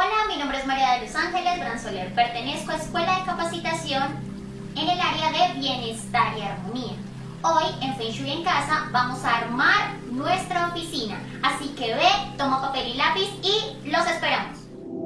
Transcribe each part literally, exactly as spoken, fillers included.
Hola, mi nombre es María de Los Ángeles Bransoler. Pertenezco a Escuela de Capacitación en el área de Bienestar y Armonía. Hoy en Feng Shui en Casa vamos a armar nuestra oficina. Así que ve, toma papel y lápiz y los esperamos.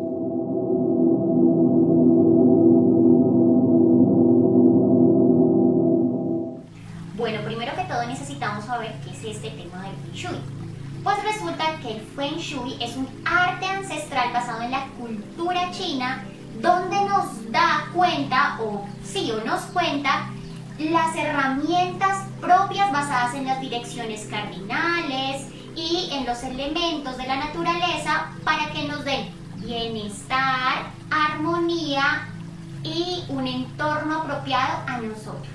Bueno, primero que todo necesitamos saber qué es este tema del Feng Shui. Pues resulta que el Feng Shui es un arte ancestral basado en la cultura china, donde nos da cuenta, o sí, o nos cuenta, las herramientas propias basadas en las direcciones cardinales y en los elementos de la naturaleza para que nos den bienestar, armonía y un entorno apropiado a nosotros.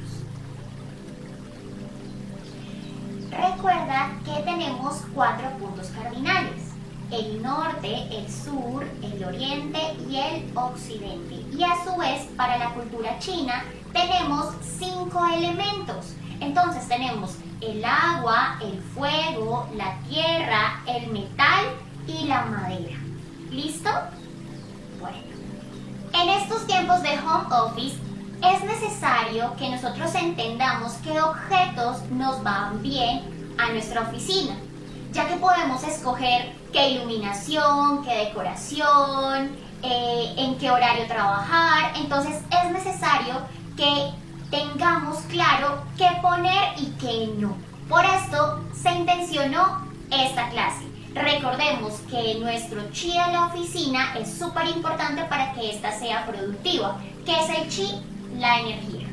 Recuerda que tenemos cuatro puntos cardinales: el norte, el sur, el oriente y el occidente. Y a su vez, para la cultura china, tenemos cinco elementos. Entonces tenemos el agua, el fuego, la tierra, el metal y la madera. ¿Listo? Bueno, en estos tiempos de home office, es necesario que nosotros entendamos qué objetos nos van bien a nuestra oficina, ya que podemos escoger qué iluminación, qué decoración, eh, en qué horario trabajar. Entonces es necesario que tengamos claro qué poner y qué no. Por esto se intencionó esta clase. Recordemos que nuestro chi de la oficina es súper importante para que ésta sea productiva. ¿Qué es el chi? La energía.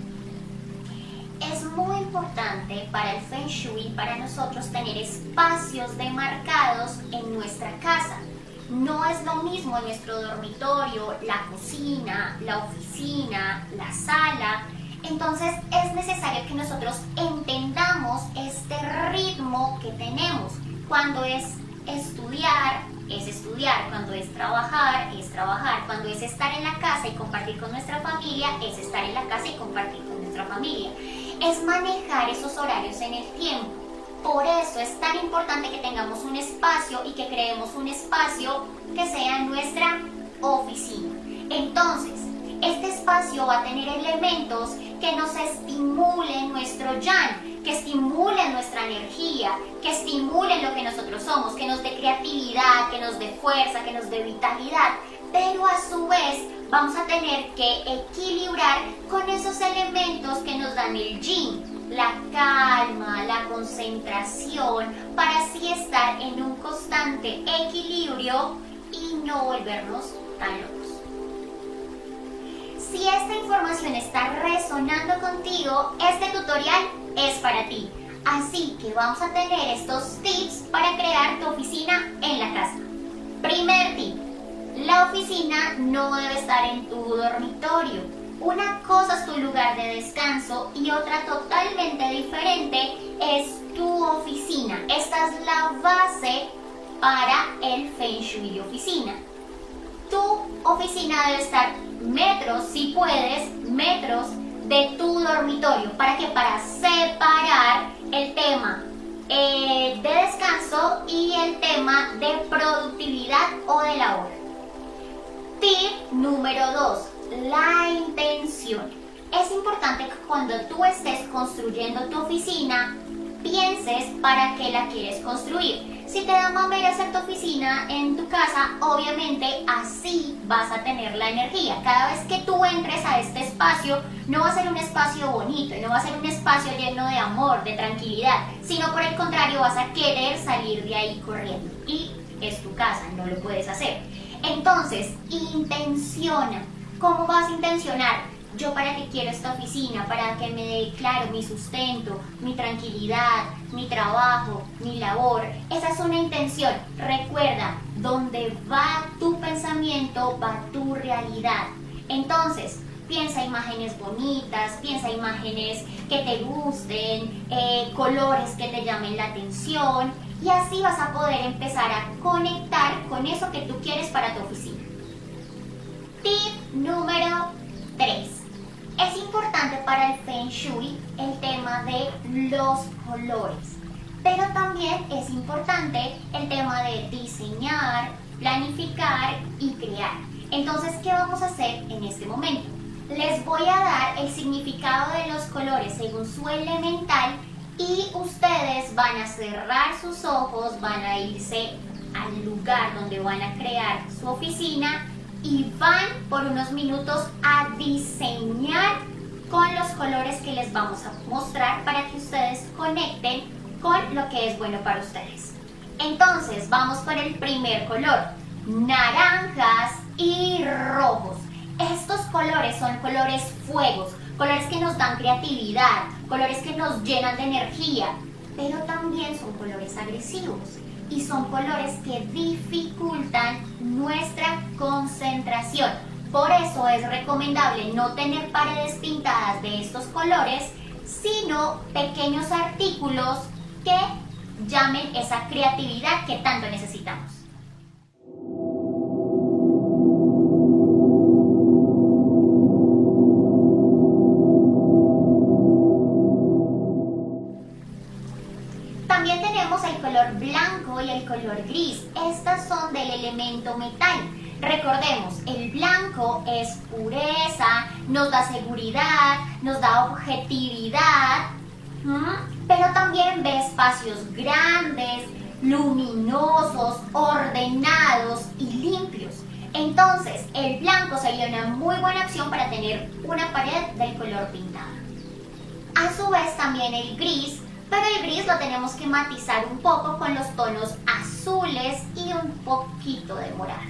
Es muy importante para el Feng Shui, para nosotros, tener espacios demarcados en nuestra casa. No es lo mismo nuestro dormitorio, la cocina, la oficina, la sala. Entonces es necesario que nosotros entendamos este ritmo que tenemos. Cuando es estudiar, es estudiar; cuando es trabajar, es trabajar; cuando es estar en la casa y compartir con nuestra familia, es estar en la casa y compartir con nuestra familia. Es manejar esos horarios en el tiempo. Por eso es tan importante que tengamos un espacio y que creemos un espacio que sea nuestra oficina. Entonces, este espacio va a tener elementos que nos estimulen nuestro yang, que estimulen nuestra energía, que estimulen lo que nosotros somos, que nos dé creatividad, que nos dé fuerza, que nos dé vitalidad. Pero a su vez vamos a tener que equilibrar con esos elementos que nos dan el yin, la calma, la concentración, para así estar en un constante equilibrio y no volvernos tan locos. Si esta información está resonando contigo, este tutorial es para ti. Así que vamos a tener estos tips para crear tu oficina en la casa. Primer tip: la oficina no debe estar en tu dormitorio. Una cosa es tu lugar de descanso y otra totalmente diferente es tu oficina. Esta es la base para el Feng Shui de oficina. Tu oficina debe estar metros, si puedes, metros de tu dormitorio. ¿Para qué? Para separar el tema eh, de descanso y el tema de productividad o de labor. Tip número dos: la intención. Es importante que cuando tú estés construyendo tu oficina, pienses para qué la quieres construir. Si te da mamera hacer tu oficina en tu casa, obviamente así vas a tener la energía. Cada vez que tú entres a este espacio, no va a ser un espacio bonito, no va a ser un espacio lleno de amor, de tranquilidad, sino por el contrario vas a querer salir de ahí corriendo. Y es tu casa, no lo puedes hacer. Entonces, intenciona. ¿Cómo vas a intencionar? Yo para qué quiero esta oficina, para que me dé claro mi sustento, mi tranquilidad, mi trabajo, mi labor. Esa es una intención. Recuerda, donde va tu pensamiento, va tu realidad. Entonces, piensa imágenes bonitas, piensa imágenes que te gusten, eh, colores que te llamen la atención, y así vas a poder empezar a conectar con eso que tú quieres para tu oficina. Tip número tres. Es importante para el Feng Shui el tema de los colores, pero también es importante el tema de diseñar, planificar y crear. Entonces, ¿qué vamos a hacer en este momento? Les voy a dar el significado de los colores según su elemental y ustedes van a cerrar sus ojos, van a irse al lugar donde van a crear su oficina y van por unos minutos a diseñar con los colores que les vamos a mostrar para que ustedes conecten con lo que es bueno para ustedes. Entonces, vamos con el primer color, naranjas y rojos. Estos colores son colores fuegos, colores que nos dan creatividad, colores que nos llenan de energía, pero también son colores agresivos y son colores que dificultan nuestra concentración. Por eso es recomendable no tener paredes pintadas de estos colores, sino pequeños artículos que llamen esa creatividad que tanto necesitamos. También tenemos el color blanco y el color gris. Estas son del elemento metal. Recordemos, el blanco es pureza, nos da seguridad, nos da objetividad, ¿Mm? pero también ve espacios grandes, luminosos, ordenados y limpios. Entonces, el blanco sería una muy buena opción para tener una pared del color pintada. A su vez también el gris, pero el gris lo tenemos que matizar un poco con los tonos azules y un poquito de morado.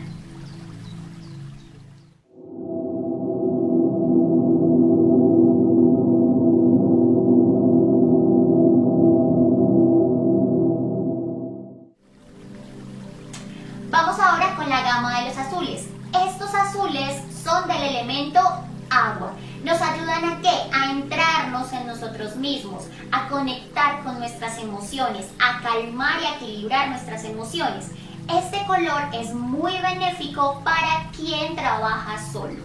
Vamos ahora con la gama de los azules. Estos azules son del elemento agua. Nos ayudan a ¿qué? A entrarnos en nosotros mismos, a conectar con nuestras emociones, a calmar y a equilibrar nuestras emociones. Este color es muy benéfico para quien trabaja solo.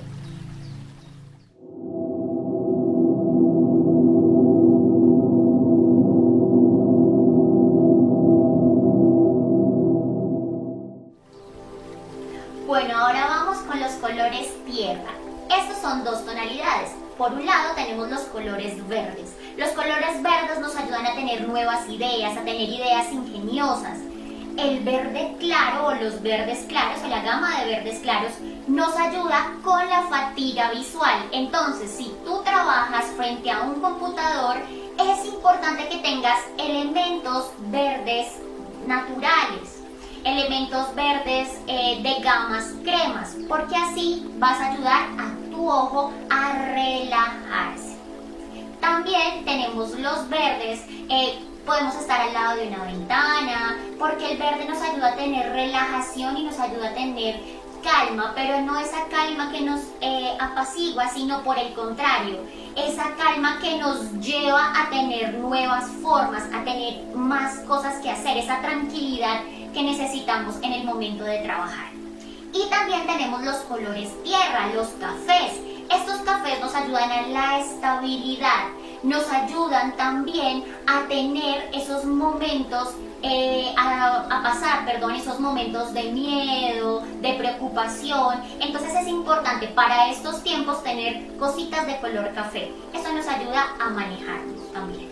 Bueno, ahora vamos con los colores tierra. Estos son dos tonalidades. Por un lado tenemos los colores verdes. Los colores verdes nos ayudan a tener nuevas ideas, a tener ideas ingeniosas. El verde claro o los verdes claros o la gama de verdes claros nos ayuda con la fatiga visual. Entonces, si tú trabajas frente a un computador, es importante que tengas elementos verdes naturales, elementos verdes eh, de gamas cremas, porque así vas a ayudar a tu ojo a relajarse. También tenemos los verdes, eh, podemos estar al lado de una ventana, porque el verde nos ayuda a tener relajación y nos ayuda a tener calma, pero no esa calma que nos eh, apacigua, sino por el contrario, esa calma que nos lleva a tener nuevas formas, a tener más cosas que hacer, esa tranquilidad que necesitamos en el momento de trabajar. Y también tenemos los colores tierra, los cafés. Estos cafés nos ayudan a la estabilidad, nos ayudan también a tener esos momentos, eh, a, a pasar, perdón, esos momentos de miedo, de preocupación. Entonces es importante para estos tiempos tener cositas de color café. Eso nos ayuda a manejarnos también.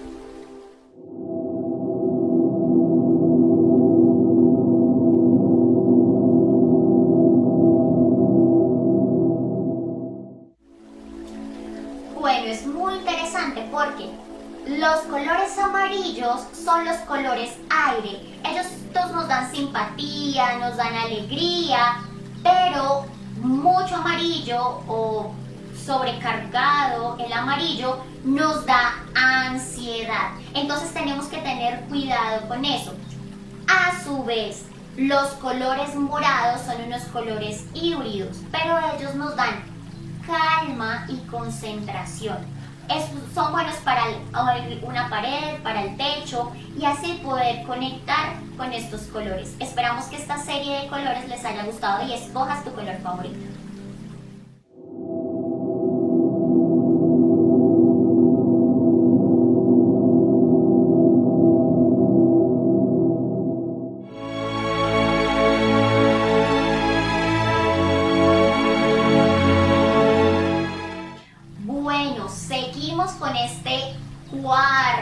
Bueno, es muy interesante porque los colores amarillos son los colores aire. Ellos nos dan simpatía, nos dan alegría, pero mucho amarillo o sobrecargado el amarillo nos da ansiedad. Entonces tenemos que tener cuidado con eso. A su vez, los colores morados son unos colores híbridos, pero ellos nos dan calma y concentración. Es, son buenos para el, una pared, para el techo y así poder conectar con estos colores. Esperamos que esta serie de colores les haya gustado y escojas tu color favorito.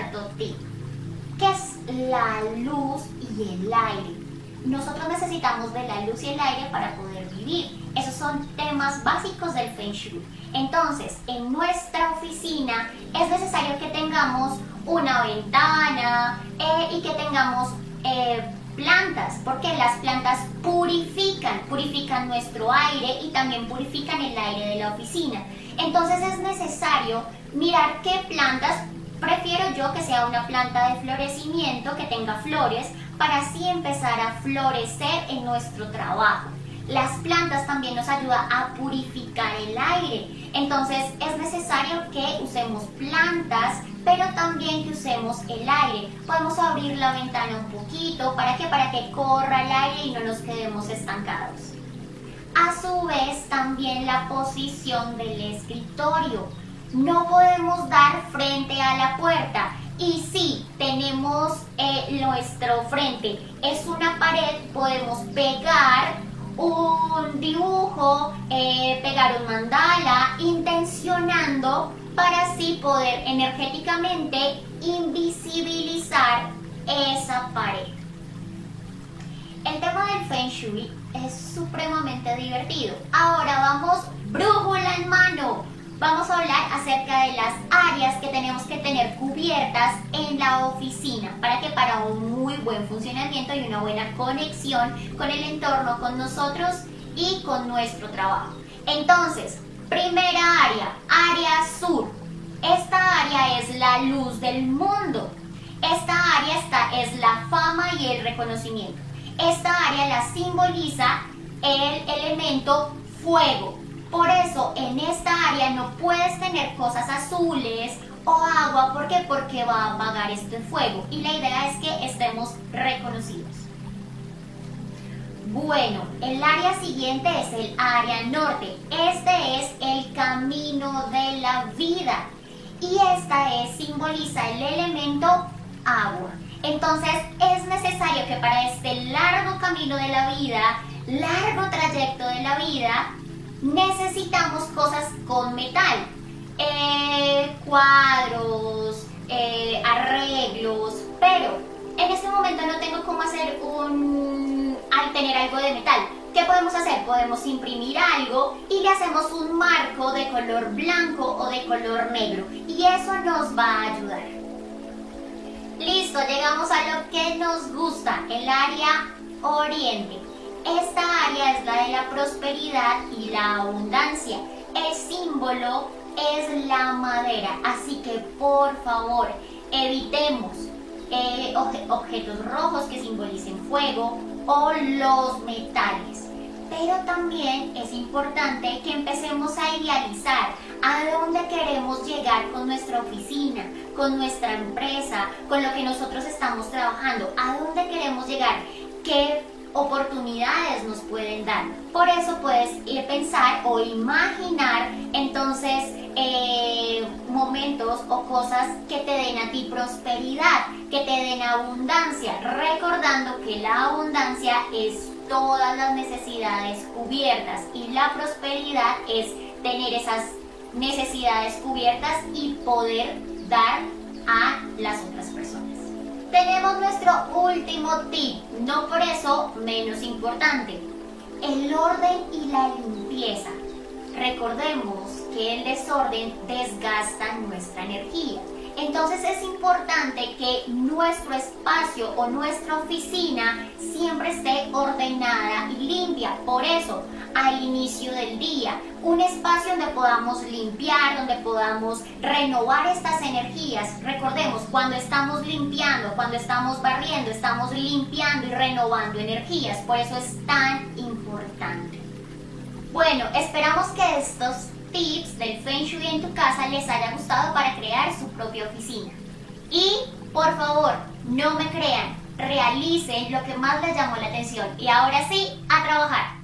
cuarto tip, que es la luz y el aire. Nosotros necesitamos de la luz y el aire para poder vivir. Esos son temas básicos del Feng Shui. Entonces, en nuestra oficina es necesario que tengamos una ventana eh, y que tengamos eh, plantas, porque las plantas purifican, purifican nuestro aire y también purifican el aire de la oficina. Entonces es necesario mirar qué plantas. Prefiero yo que sea una planta de florecimiento, que tenga flores, para así empezar a florecer en nuestro trabajo. Las plantas también nos ayudan a purificar el aire. Entonces es necesario que usemos plantas, pero también que usemos el aire. Podemos abrir la ventana un poquito, ¿para qué? Para que corra el aire y no nos quedemos estancados. A su vez, también la posición del escritorio. No podemos dar frente a la puerta. Y si tenemos eh, nuestro frente es una pared, podemos pegar un dibujo, eh, pegar un mandala, intencionando para así poder energéticamente invisibilizar esa pared. El tema del Feng Shui es supremamente divertido. Ahora vamos, brújula en mano. Vamos a hablar acerca de las áreas que tenemos que tener cubiertas en la oficina para que para un muy buen funcionamiento y una buena conexión con el entorno, con nosotros y con nuestro trabajo. Entonces, primera área, área sur. Esta área es la luz del mundo. Esta área esta es la fama y el reconocimiento. Esta área la simboliza el elemento fuego. Por eso en esta área no puedes tener cosas azules o agua. ¿Por qué? Porque va a apagar este fuego. Y la idea es que estemos reconocidos. Bueno, el área siguiente es el área norte. Este es el camino de la vida. Y esta es, simboliza el elemento agua. Entonces es necesario que para este largo camino de la vida, largo trayecto de la vida, necesitamos cosas con metal, eh, cuadros, eh, arreglos, pero en este momento no tengo cómo hacer un, al tener algo de metal. ¿Qué podemos hacer? Podemos imprimir algo y le hacemos un marco de color blanco o de color negro y eso nos va a ayudar. Listo, llegamos a lo que nos gusta, el área oriente. Esta área es la de la prosperidad y la abundancia. El símbolo es la madera, así que por favor evitemos eh, obje- objetos rojos que simbolicen fuego o los metales. Pero también es importante que empecemos a idealizar a dónde queremos llegar con nuestra oficina, con nuestra empresa, con lo que nosotros estamos trabajando, a dónde queremos llegar, qué oportunidades nos pueden dar. Por eso puedes ir pensar o imaginar entonces eh, momentos o cosas que te den a ti prosperidad, que te den abundancia, recordando que la abundancia es todas las necesidades cubiertas y la prosperidad es tener esas necesidades cubiertas y poder dar a las otras personas. Tenemos nuestro último tip, no por eso menos importante, el orden y la limpieza. Recordemos que el desorden desgasta nuestra energía. Entonces es importante que nuestro espacio o nuestra oficina siempre esté ordenada y limpia. Por eso, al inicio del día, un espacio donde podamos limpiar, donde podamos renovar estas energías. Recordemos, cuando estamos limpiando, cuando estamos barriendo, estamos limpiando y renovando energías. Por eso es tan importante. Bueno, esperamos que estos tips del Feng Shui en tu casa les haya gustado para crear su propia oficina. Y, por favor, no me crean, realicen lo que más les llamó la atención. Y ahora sí, a trabajar.